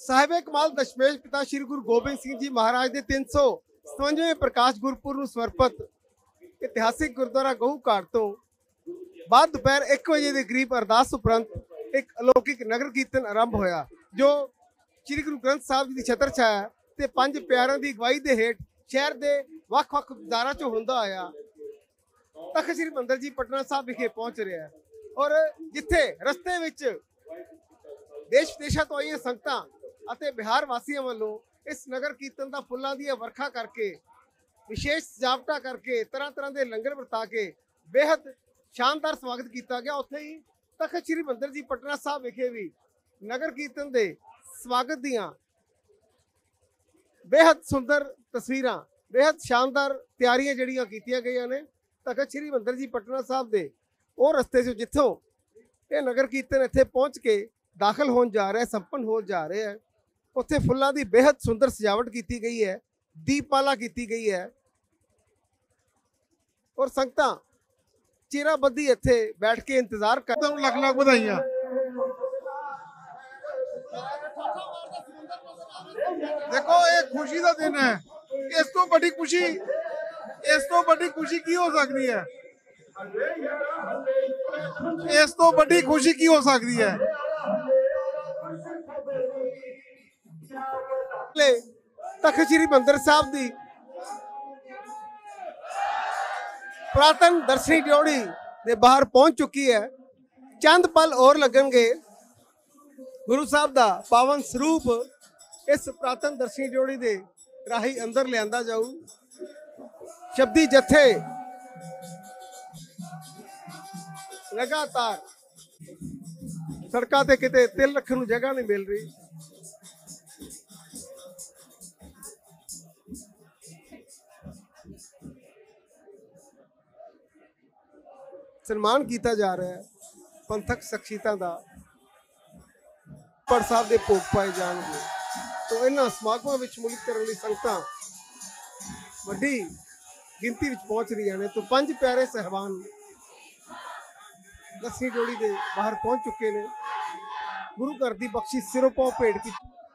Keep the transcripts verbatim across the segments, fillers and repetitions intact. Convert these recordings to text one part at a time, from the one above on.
साहिब कमाल दशमेश पिता श्री गुरु गोबिंद सिंह जी महाराज के तीन सौ सतवंजवें प्रकाश गुरपुर समर्पित इतिहासिक गुरुद्वारा गहू घाट तो बाद दोपहर एक बजे के करीब अरदास उपरंत एक अलौकिक नगर कीर्तन आरंभ होया जो श्री गुरु ग्रंथ साहब जी की छतर छाया ते पंज प्यारों की अगवाई के हेठ शहर के ਵੱਖ-ਵੱਖ ਬਾਜ਼ਾਰਾਂ चो ਹੁੰਦਾ आया तख्त श्री हरिमंदर जी पटना साहब विखे पहुंच रहा है। और जिथे रस्ते विच देश विदेशों तो आईयां संगतां अते बिहार वासियों वालों इस नगर कीर्तन का फुल्लां दी वर्खा करके विशेष सजावटा करके तरह तरह के लंगर वरता के बेहद शानदार स्वागत किया गया। उत्थे ही तख्त श्री हरिमंदर जी पटना साहब विखे भी नगर कीर्तन के स्वागत दियां बेहद सुंदर तस्वीरां बेहद शानदार तैयारियां जड़ियां कीतियां गईयां ने। तख्त श्री हरिमंदर जी पटना साहब दे और रस्ते से जिथों ये नगर कीर्तन इत्थे पहुंच के दाखिल होने जा रहा है संपन्न हो जा रहे हैं उत्थे फुल्लां दी बेहद सुंदर सजावट की गई है दीपमाला की गई है और संगतां चिराबद्धी इत्थे बैठ के इंतजार कर लख लख बधाइयां। देखो ये खुशी का दिन है इस तो बड़ी खुशी इस तो बड़ी खुशी की हो सकती है इस तो बड़ी खुशी की हो सकती है। तख्त श्री हरिमंदर साहब दी पुरातन दर्शनी ड्योढ़ी दे बाहर पहुंच चुकी है। चंद पल और लगनगे गुरु साहब दा पावन स्वरूप इस पुरातन दर्शनी ड्योढ़ी दे राही अंदर लियांदा जाऊ। शब्दी जथे लगातार सड़कों ते किते तिल रखने नूं जगह नहीं मिल रही। सन्मान किया जा रहा है पंथक शख्सियतां दा पर साहब दे भोग पाए जाएंगे तो इन्हां समागमां विच मुल्क करन लई संगतां वड्डी गिनती विच पहुंच रही ने। तो पंज प्यारे सहबान दसवीं जोड़ी के बाहर पहुंच चुके ने। गुरु घर की बख्शी सिरों पांव भेंट की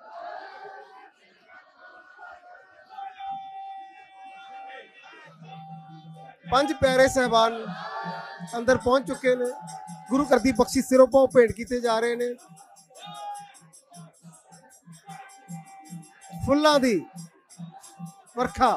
पंज प्यारे सहबान अंदर पहुंच चुके ने। गुरु घर की बख्शी सिरों पांव भेंट किए जा रहे हैं। फुल्लां दी वर्खा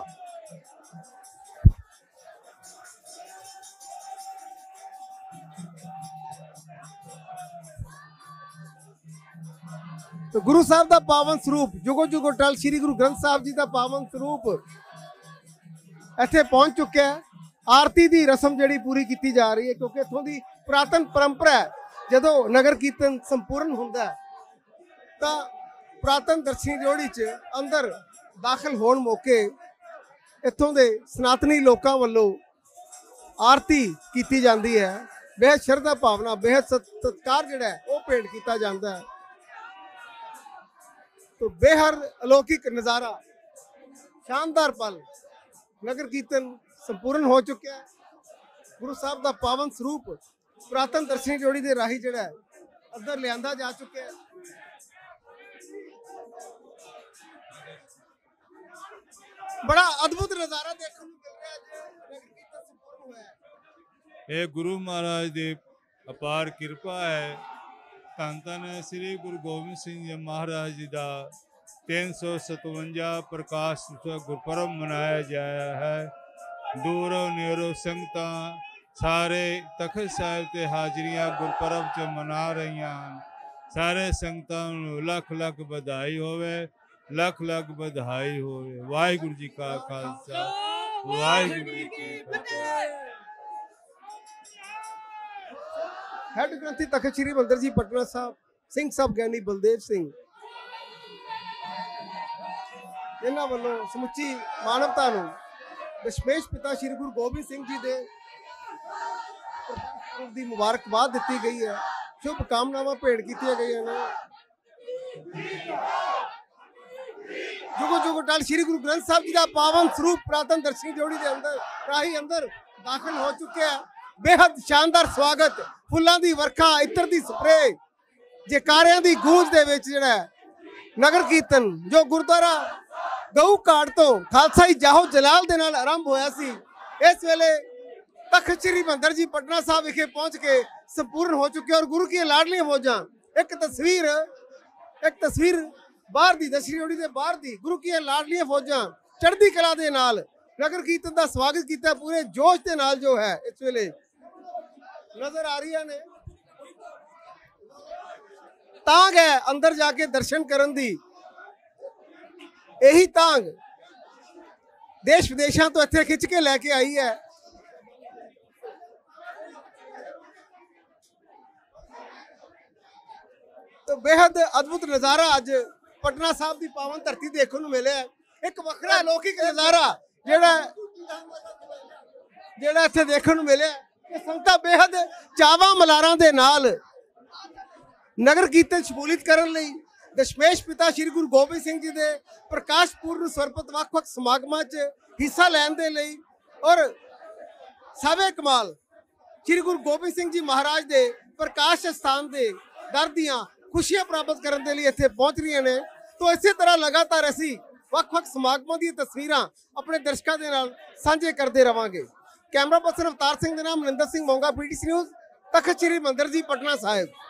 तो गुरु साहब का पावन स्वरूप जुगो जुगो टल श्री गुरु ग्रंथ साहब जी का पावन स्वरूप इत्थे पहुंच चुका है। आरती की रस्म जी पूरी की जा रही है क्योंकि इतों की पुरातन परंपरा है जदों नगर कीर्तन संपूर्ण होंदा तो पुरातन दर्शनी ड्योढ़ी च अंदर दाखिल होने मौके इतों के सनातनी लोगों वालों आरती की जाती है। बेहद श्रद्धा भावना बेहद सत्कार जिहड़ा है वो भेंट किया जाता है। तो बेहद अलौकिक नज़ारा शानदार पल नगर कीर्तन संपूर्ण हो चुका है। गुरु साहब का पावन स्वरूप पुरातन दर्शनी ड्योढ़ी के राही जिहड़ा है अंदर लियांदा जा चुका है। बड़ा अद्भुत नज़ारा देखने को मिल रहा है जो नगर कीर्तन संपूर्ण हुआ है। ये गुरु महाराज की अपार कृपा है। धन धन श्री गुरु गोबिंद सिंह जी महाराज जी का तीन सौ सतवंजा प्रकाश गुरपुरब मनाया जाया है। दूरों नेरों संगतां सारे तख्त साहिब ते हाजरियां गुरपुरब च मना रही हैं। सारे संगतां नूं लख लख बधाई होवे लख लख बधाई होवे। वाहिगुरू जी का खालसा वाहिगुरू जी की फतेह। हेड ग्रंथी तख्त श्री हरिमंदर जी पटना साहब सिंह साहब ज्ञानी बलदेव सिंह इन्हां वालों समुची मानवता नूं दशमेश पिता श्री गुरु गोबिंद सिंह जी दे दी मुबारकबाद दी गई है। शुभ कामनावां भेंट की गई ने। जुगो जुगो टल श्री गुरु ग्रंथ साहब जी का पावन स्वरूप पुरातन दर्शनी ड्योढ़ी के अंदर राही अंदर दाखिल हो चुके हैं। बेहद शानदार स्वागत फुल्लां दी वर्खा इत्र दी स्प्रे जयकारियां दी गूंज दे विच जिहड़ा ਨਗਰ ਕੀਰਤਨ ਜੋ ਗੁਰਦੁਆਰਾ ਗਊ ਘਾਟ ਤੋਂ ਖਾਲਸਾਈ ਜਾਹੋ ਜਲਾਲ ਦੇ ਨਾਲ ਆਰੰਭ ਹੋਇਆ ਸੀ, ਇਸ ਵੇਲੇ ਤਖਤ ਸ੍ਰੀ ਹਰਿਮੰਦਰ ਜੀ ਪਟਨਾ ਸਾਹਿਬ ਵਿਖੇ ਪਹੁੰਚ ਕੇ ਸੰਪੂਰਨ ਹੋ ਚੁੱਕਿਆ। ਔਰ ਗੁਰੂ ਕੀ ਲਾਡਲੀਆਂ ਫੌਜਾਂ, ਇੱਕ ਤਸਵੀਰ ਇੱਕ ਤਸਵੀਰ ਬਾਹਰ ਦੀ ਦਸ਼ਰੀ ਓੜੀ ਦੇ ਬਾਹਰ ਦੀ, ਗੁਰੂ ਕੀ ਲਾਡਲੀਆਂ ਫੌਜਾਂ ਚੜ੍ਹਦੀ ਕਲਾ ਦੇ ਨਾਲ ਨਗਰ ਕੀਰਤਨ ਦਾ ਸਵਾਗਤ ਕੀਤਾ ਪੂਰੇ ਜੋਸ਼ ਦੇ ਨਾਲ, ਜੋ ਹੈ ਇਸ ਵੇਲੇ ਨਜ਼ਰ ਆ ਰਹੀਆਂ ਨੇ। ਤਾਂਗ ਹੈ ਅੰਦਰ ਜਾ ਕੇ ਦਰਸ਼ਨ ਕਰਨ ਦੀ, ਇਹੀ ਤਾਂਗ ਦੇਸ਼ ਵਿਦੇਸ਼ਾਂ ਤੋਂ ਇੱਥੇ ਖਿੱਚ ਕੇ ਲੈ ਕੇ ਆਈ ਹੈ। तो बेहद अद्भुत नज़ारा अज पटना साहब की पावन धरती देखने को मिले। एक वखरा अलौकिक नज़ारा जेड़ा जेड़ा इत्थे देखने को मिले। संगतां बेहद चावां मलारां दे नाल नगर कीर्तन शमूलियत करन लई दशमेश पिता श्री गुरु गोबिंद सिंह जी के प्रकाश पुरब नूं समर्पित वख-वख समागमां च हिस्सा लैण दे लई और सावे कमाल श्री गुरु गोबिंद सिंह जी महाराज के प्रकाश स्थान के दर दियां खुशियां प्राप्त करने के लिए इत्थे पहुंच रही ने। तो इसी तरह लगातार असी वख-वख समागमां दी तस्वीरां अपने दर्शकों के नाल साझे करते रहांगे। कैमरा पर्सन अवतार सिंह के नाम मनिंदर सिंह मोंगा, पीटीसी न्यूज़, तखत श्री हरिमंदर जी, पटना साहिब।